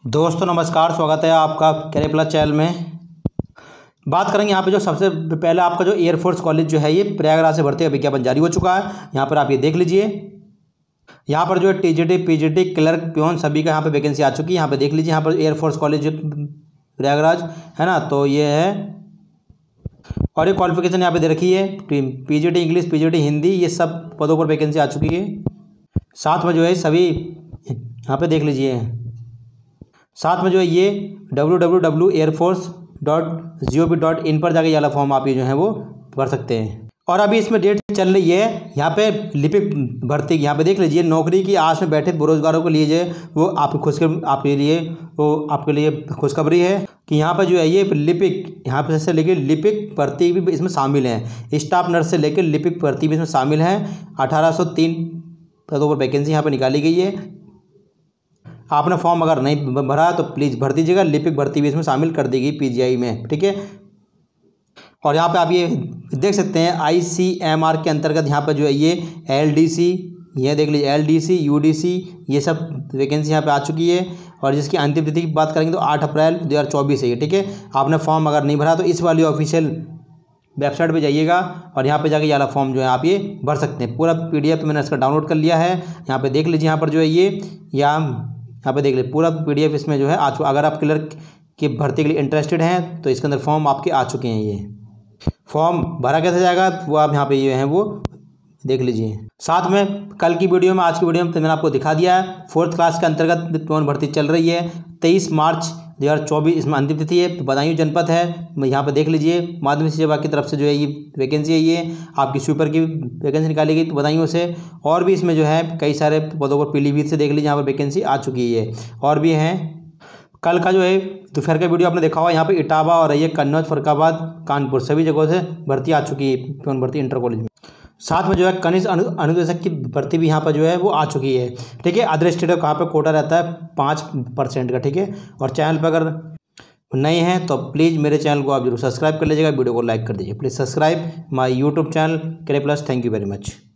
दोस्तों नमस्कार, स्वागत है आपका कैरियर प्लस चैनल में। बात करेंगे यहाँ पे जो सबसे पहले आपका जो एयरफोर्स कॉलेज जो है ये प्रयागराज से भर्ती का विज्ञापन जारी हो चुका है। यहाँ पर आप ये देख लीजिए, यहाँ पर जो है टीजीटी पीजीटी क्लर्क प्योन सभी का यहाँ पे वैकेंसी आ चुकी है। यहाँ पे देख लीजिए, यहाँ पर एयरफोर्स कॉलेज प्रयागराज है ना, तो ये है। और ये क्वालिफिकेशन यहाँ पे दे रखी है, पीजीटी इंग्लिश, पीजीटी हिंदी, ये सब पदों पर वैकेंसी आ चुकी है। साथ में जो है सभी यहाँ पे देख लीजिए, साथ में जो है ये www.airforce.gov.in पर जाके ये वाला फॉर्म आप ये जो है वो भर सकते हैं। और अभी इसमें डेट चल रही है, यहाँ पे लिपिक भर्ती यहाँ पे देख लीजिए। नौकरी की आस में बैठे बेरोजगारों को लिए वो आपके लिए खुशखबरी है कि यहाँ पर जो है ये लिपिक, यहाँ पे से लेकर लिपिक भर्ती भी इसमें शामिल है। स्टाफ नर्स से लेकर लिपिक भर्ती भी इसमें शामिल है। 1803 पदों पर वैकेंसी यहाँ पर निकाली गई है। आपने फॉर्म अगर नहीं भरा तो प्लीज़ भर दीजिएगा। लिपिक भर्ती भी इसमें शामिल कर दी गई पीजीआई में, ठीक है। और यहाँ पे आप ये देख सकते हैं ICMR के अंतर्गत यहाँ पे जो है ये LDC, ये देख लीजिए LDC UDC, ये सब वैकेंसी यहाँ पे आ चुकी है। और जिसकी अंतिम तिथि की बात करेंगे तो 8 अप्रैल 2024 है, ठीक है। आपने फॉर्म अगर नहीं भरा तो इस वाली ऑफिशियल वेबसाइट पे जाइएगा और यहाँ पे जाके ये वाला फॉर्म जो है आप ये भर सकते हैं। पूरा PDF मैंने इसका डाउनलोड कर लिया है। यहाँ पे देख लीजिए, यहाँ पर जो है ये यहाँ पे देख लीजिए पूरा PDF इसमें जो है आ चुका। अगर आप क्लर्क की भर्ती के लिए इंटरेस्टेड हैं तो इसके अंदर फॉर्म आपके आ चुके हैं। ये फॉर्म भरा कैसे जाएगा वो आप यहाँ पे ये हैं वो देख लीजिए। साथ में कल की वीडियो में, आज की वीडियो में तो मैंने आपको दिखा दिया है। 4th क्लास के अंतर्गत प्योन भर्ती चल रही है। 23 मार्च 2024 इसमें अंतिम तिथि है। बदायूं जनपद है, यहाँ पे देख लीजिए। माध्यमिक शिक्षा विभाग की तरफ से जो है ये वैकेंसी है, ये आपकी स्वीपर की वैकेंसी निकाली गई बदायूं से। और भी इसमें जो है कई सारे पदों पर पीलीभीत से देख लीजिए, यहाँ पर वैकेंसी आ चुकी है। और भी हैं। कल का जो है दोपहर का वीडियो आपने देखा हुआ, यहाँ पे इटावा और ये कन्नौज, फरुखाबाद, कानपुर सभी जगहों से भर्ती आ चुकी है प्योन भर्ती इंटर कॉलेज में। साथ में जो है कनिष्ठ अनुदेशक की भर्ती भी यहाँ पर जो है वो आ चुकी है, ठीक है। अदर स्टेट का कहाँ पे कोटा रहता है 5% का, ठीक है। और चैनल पर अगर नए हैं तो प्लीज़ मेरे चैनल को आप जरूर सब्सक्राइब कर लीजिएगा, वीडियो को लाइक कर दीजिए। Please subscribe my YouTube channel career plus. Thank you very much.